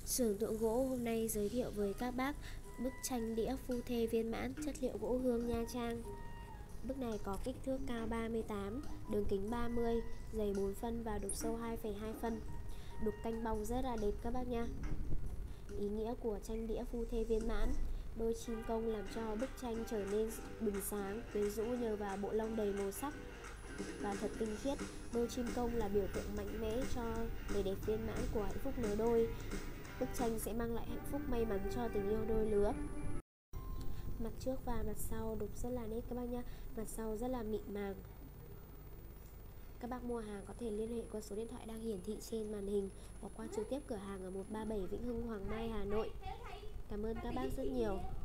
Xưởng tượng gỗ hôm nay giới thiệu với các bác bức tranh đĩa phu thê viên mãn chất liệu gỗ hương Nha Trang. Bức này có kích thước cao 38, đường kính 30, dày 4 phân và đục sâu 2,2 phân. Đục canh bong rất là đẹp các bác nha. Ý nghĩa của tranh đĩa phu thê viên mãn: đôi chim công làm cho bức tranh trở nên bừng sáng, quyến rũ nhờ vào bộ lông đầy màu sắc và thật tinh khiết. Đôi chim công là biểu tượng mạnh mẽ cho vẻ đẹp viên mãn của hạnh phúc nối đôi. Bức tranh sẽ mang lại hạnh phúc may mắn cho tình yêu đôi lứa. Mặt trước và mặt sau đục rất là nét các bác nhá. Mặt sau rất là mịn màng. Các bác mua hàng có thể liên hệ qua số điện thoại đang hiển thị trên màn hình hoặc qua trực tiếp cửa hàng ở 137 Vĩnh Hưng, Hoàng Mai, Hà Nội. Cảm ơn các bác rất nhiều.